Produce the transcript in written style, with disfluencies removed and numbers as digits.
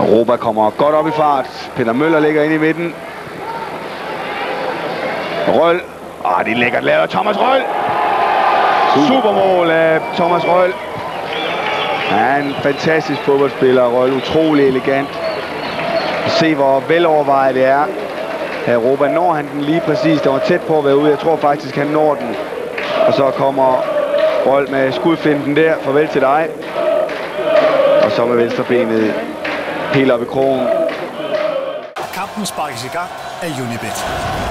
Europa kommer godt op i fart. Peter Møller ligger inde i midten. Røhl. Det er lækkert lavet. Thomas Røhl. Supermål af Thomas Røhl. Ja, en fantastisk fodboldspiller, Røhl. Utrolig elegant. Se, hvor velovervejet det er. Europa når han den lige præcis. Der var tæt på at være ude. Jeg tror faktisk, han når den. Og så kommer Røhl med skudfinten der. Farvel til dig. Og så med venstrebenet helt op i krogen. Kampen sparkes i gang af Unibet.